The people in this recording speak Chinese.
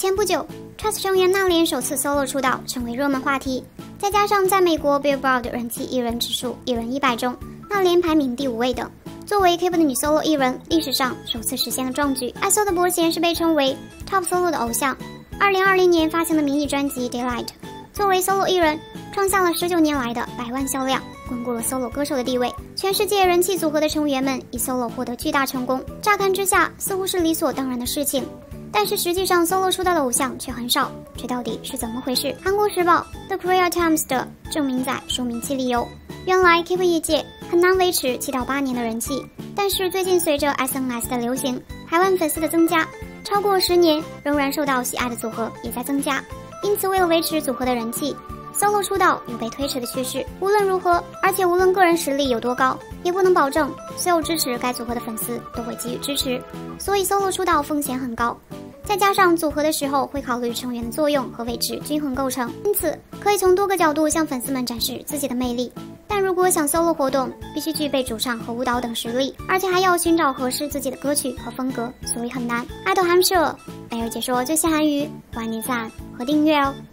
前不久 ，Trust 成员娜莲首次 solo 出道，成为热门话题。再加上在美国 Billboard 人气艺人指数1人100中，娜莲排名第5位等。作为 K-pop 的女 solo 艺人，历史上首次实现了壮举。ISO 的伯贤是被称为 Top Solo 的偶像。2020年发行的迷你专辑 Daylight， 作为 solo 艺人，创下了19年来的100万销量，巩固了 solo 歌手的地位。全世界人气组合的成员们以 solo 获得巨大成功，乍看之下似乎是理所当然的事情。但是实际上 ，solo 出道的偶像却很少，这到底是怎么回事？韩国时报 The Korea Times 的郑明载说名气理由：原来 K-pop 业界很难维持7到8年的人气，但是最近随着 SNS 的流行，海外粉丝的增加，超过10年仍然受到喜爱的组合也在增加。因此，为了维持组合的人气，solo 出道有被推迟的趋势。无论如何，而且无论个人实力有多高，也不能保证所有支持该组合的粉丝都会给予支持，所以 solo 出道风险很高。再加上组合的时候会考虑成员的作用和位置均衡构成，因此可以从多个角度向粉丝们展示自己的魅力。但如果想 solo 活动，必须具备主唱和舞蹈等实力，而且还要寻找合适自己的歌曲和风格，所以很难。爱豆韩社，每日解说最新韩语，欢迎点赞和订阅哦。